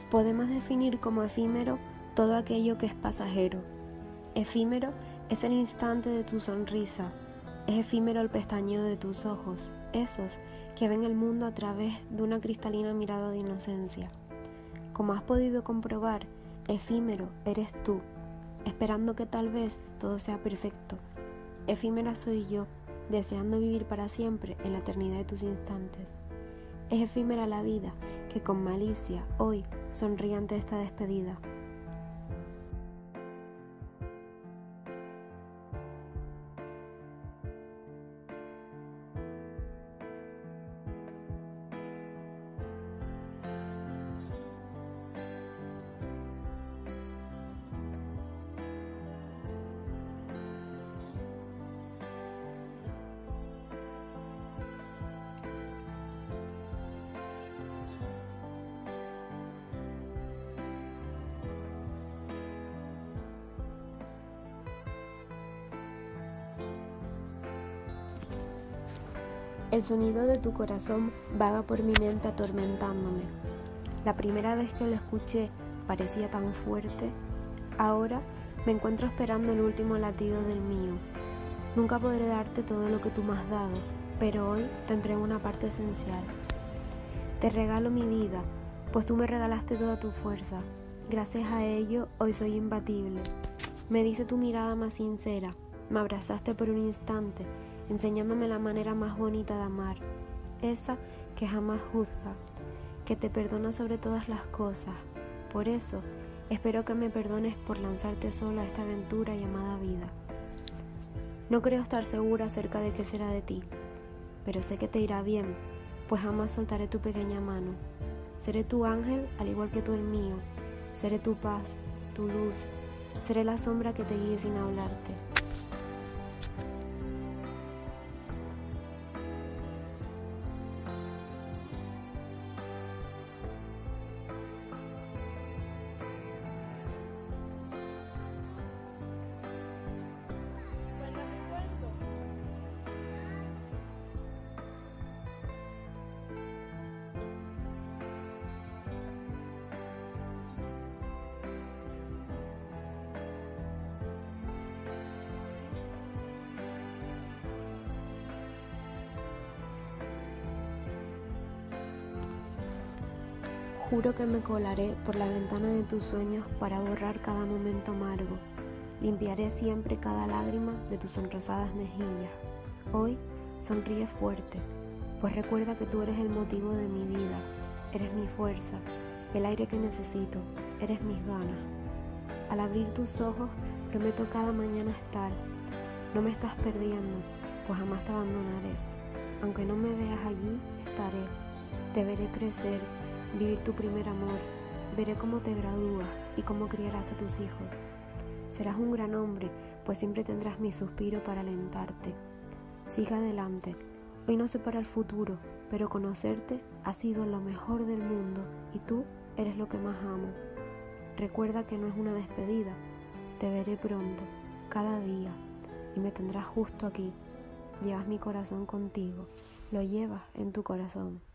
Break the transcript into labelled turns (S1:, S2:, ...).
S1: Podemos definir como efímero todo aquello que es pasajero. Efímero es el instante de tu sonrisa. Es efímero el pestañeo de tus ojos, esos que ven el mundo a través de una cristalina mirada de inocencia. Como has podido comprobar, efímero eres tú, esperando que tal vez todo sea perfecto. Efímera soy yo, deseando vivir para siempre en la eternidad de tus instantes. Es efímera la vida, que con malicia hoy sonríe ante esta despedida. El sonido de tu corazón vaga por mi mente atormentándome. La primera vez que lo escuché parecía tan fuerte. Ahora me encuentro esperando el último latido del mío. Nunca podré darte todo lo que tú me has dado, pero hoy te entrego una parte esencial. Te regalo mi vida, pues tú me regalaste toda tu fuerza. Gracias a ello, hoy soy imbatible. Me diste tu mirada más sincera, me abrazaste por un instante, enseñándome la manera más bonita de amar, esa que jamás juzga, que te perdona sobre todas las cosas. Por eso, espero que me perdones por lanzarte sola a esta aventura llamada vida. No creo estar segura acerca de qué será de ti, pero sé que te irá bien, pues jamás soltaré tu pequeña mano. Seré tu ángel al igual que tú el mío, seré tu paz, tu luz, seré la sombra que te guíe sin hablarte. Juro que me colaré por la ventana de tus sueños para borrar cada momento amargo. Limpiaré siempre cada lágrima de tus sonrosadas mejillas. Hoy sonríe fuerte, pues recuerda que tú eres el motivo de mi vida. Eres mi fuerza, el aire que necesito, eres mis ganas. Al abrir tus ojos, prometo cada mañana estar. No me estás perdiendo, pues jamás te abandonaré. Aunque no me veas allí, estaré. Te veré crecer, vivir tu primer amor, veré cómo te gradúas y cómo criarás a tus hijos. Serás un gran hombre, pues siempre tendrás mi suspiro para alentarte. Sigue adelante, hoy no sé para el futuro, pero conocerte ha sido lo mejor del mundo y tú eres lo que más amo. Recuerda que no es una despedida, te veré pronto, cada día, y me tendrás justo aquí. Llevas mi corazón contigo, lo llevas en tu corazón.